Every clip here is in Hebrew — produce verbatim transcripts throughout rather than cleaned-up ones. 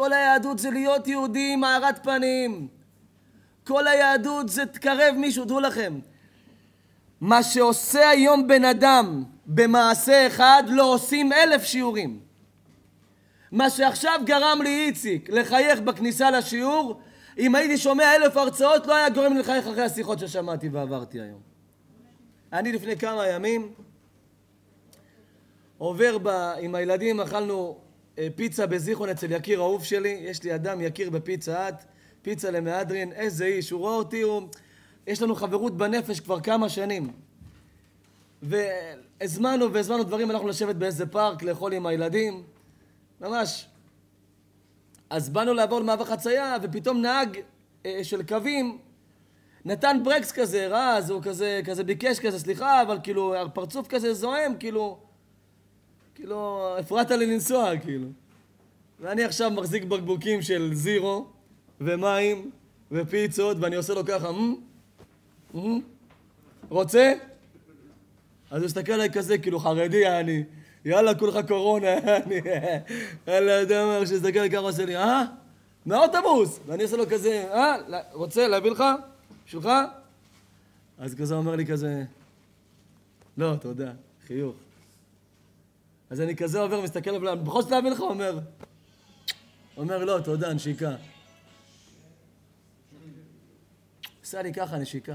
כל היהדות זה להיות יהודי עם הארת פנים. כל היהדות זה תקרב מישהו, דעו לכם. מה שעושה היום בן אדם במעשה אחד, לא עושים אלף שיעורים. מה שעכשיו גרם לי איציק לחייך בכניסה לשיעור, אם הייתי שומע אלף הרצאות, לא היה גורם לי לחייך אחרי השיחות ששמעתי ועברתי היום. אני לפני כמה ימים עובר ב... עם הילדים, אכלנו פיצה בזיכרון אצל יקיר אהוב שלי. יש לי אדם יקיר בפיצה את, פיצה למהדרין, איזה איש, הוא רואה אותי, הוא... יש לנו חברות בנפש כבר כמה שנים. והזמנו והזמנו דברים, אנחנו לשבת באיזה פארק, לאכול עם הילדים, ממש. אז באנו לעבור למעבר חצייה, ופתאום נהג אה, של קווים נתן ברקס כזה, רע, אז הוא כזה, כזה ביקש כזה, סליחה, אבל כאילו, הפרצוף כזה זוהם, כאילו, כאילו, הפרעת לי לנסוע, כאילו. ואני עכשיו מחזיק בקבוקים של זירו, ומים, ופיצות, ואני עושה לו ככה, מ? מ? רוצה? אז הוא הסתכל עליי כזה, כאילו, חרדי, אני, יאללה, כולך קורונה, אני, יאללה, אדם אומר, שהסתכל עליי ככה, עושה לי, אה? מהאוטובוס! ואני עושה לו כזה, אה? רוצה להביא לך? שלך? אז כזה אומר לי כזה, לא, תודה, חיוך. אז אני כזה עובר, מסתכל עליו, בכל זאת להביא לך, אומר, אומר, לא, תודה, נשיקה. עשה לי ככה, נשיקה.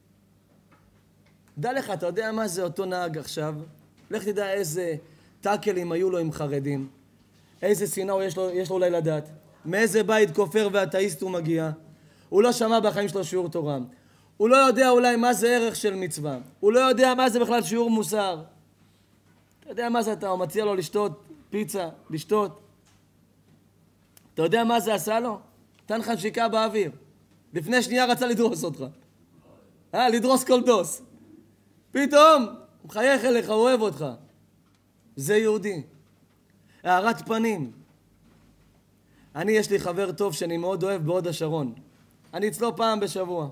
דע לך, אתה יודע מה זה אותו נהג עכשיו? לך תדע איזה טאקלים היו לו עם חרדים, איזה שנאה יש לו, יש לו אולי לדעת, מאיזה בית כופר ואתאיסט הוא מגיע. הוא לא שמע בחיים שלו שיעור תורה. הוא לא יודע אולי מה זה ערך של מצווה. הוא לא יודע מה זה בכלל שיעור מוסר. אתה יודע מה זה אתה? הוא מציע לו לשתות פיצה, לשתות. אתה יודע מה זה עשה לו? תן לך נשיקה באוויר. לפני שנייה רצה לדרוס אותך. אה, לדרוס כל דוס. פתאום, הוא מחייך אליך, הוא אוהב אותך. זה יהודי. הארת פנים. אני, יש לי חבר טוב שאני מאוד אוהב בהוד השרון. אני אצלו פעם בשבוע.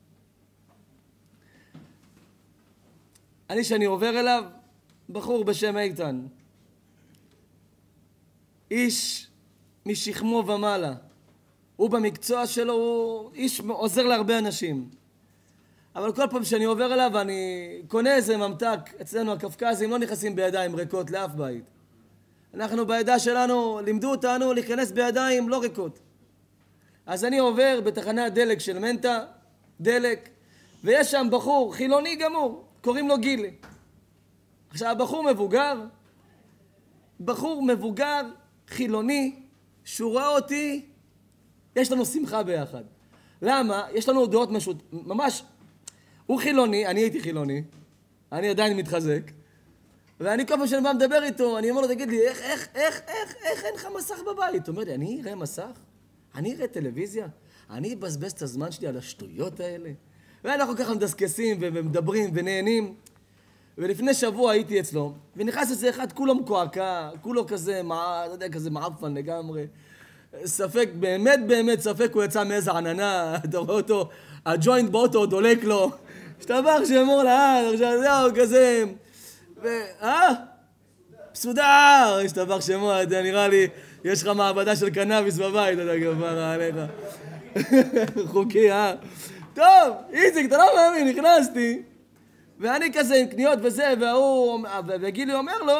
אני, שאני עובר אליו, בחור בשם איתן. איש משכמו ומעלה. הוא במקצוע שלו, הוא איש עוזר להרבה אנשים. אבל כל פעם שאני עובר אליו, אני קונה איזה ממתק. אצלנו הקפקזים לא נכנסים בידיים ריקות לאף בית. אנחנו בעדה שלנו, לימדו אותנו להיכנס בידיים לא ריקות. אז אני עובר בתחנת דלק של מנטה, דלק, ויש שם בחור חילוני גמור, קוראים לו גילי. עכשיו, הבחור מבוגר, בחור מבוגר, חילוני, שהוא רואה אותי, יש לנו שמחה ביחד. למה? יש לנו דעות משות... ממש, הוא חילוני, אני הייתי חילוני, אני עדיין מתחזק, ואני כל פעם שאני בא מדבר איתו, אני אומר לו, תגיד לי, איך, איך, איך, איך, איך אין לך מסך בבית? הוא אומר לי, אני אראה מסך? אני אראה טלוויזיה? אני אבזבז את הזמן שלי על השטויות האלה? ואנחנו ככה מדסקסים ומדברים ונהנים. ולפני שבוע הייתי אצלו, ונכנס איזה אחד, כולו מקועקע, כולו כזה, מה, אתה יודע, כזה מעפן לגמרי. ספק, באמת באמת ספק, הוא יצא מאיזה עננה, אתה רואה אותו, הג'וינט באוטו דולק לו. שתבח שאמור לה, עכשיו זהו, כזה, ו... אה? סודר! שתבח שאמור, אתה נראה לי, יש לך מעבדה של קנאביס בבית, אתה כבר עליך. חוקי, אה? טוב, איציק, אתה לא מאמין, נכנסתי. ואני כזה עם קניות וזה, והוא, וגילי אומר לו,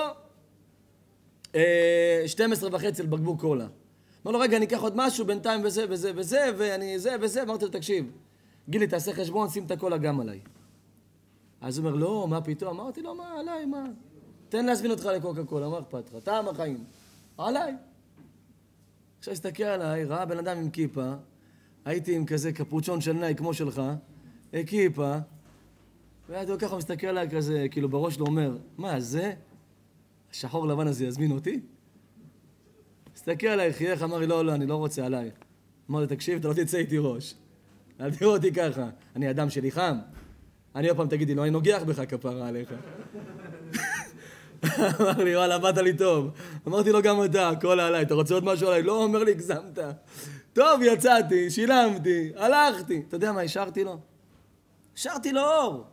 שתים עשרה וחצי לבקבוק קולה. אמר לו, רגע, אני אקח עוד משהו בינתיים וזה וזה וזה, ואני זה וזה, אמרתי לו, תקשיב, גילי, תעשה חשבון, שים את הקולה גם עליי. אז הוא אומר, לא, מה פתאום? אמרתי לו, מה, עליי, מה? תן להזמין אותך לקוקה קולה, מה אכפת לך? טעם החיים. עליי. עכשיו הסתכל עליי, ראה בן אדם עם כיפה, הייתי עם כזה קפוצ'ון של נאי כמו שלך, כיפה, והייתי ככה מסתכל עליי כזה, כאילו בראש לא אומר, מה זה? השחור לבן הזה יזמין אותי? הסתכל עליי, חייך, אמר לי, לא, לא, אני לא רוצה עליי. אמר לי, תקשיב, אתה לא תצא איתי ראש. אל תראו אותי ככה, אני אדם שלי חם. אני עוד פעם תגידי, לא, אני נוגח בך כפרה עליך. אמר לי, וואלה, באת לי טוב. אמרתי לו, גם אתה, הכל עליי, אתה רוצה עוד משהו עליי? לא, אומר לי, גזמת. טוב, יצאתי, שילמתי, הלכתי. אתה יודע מה, השארתי לו? השארתי לו אור.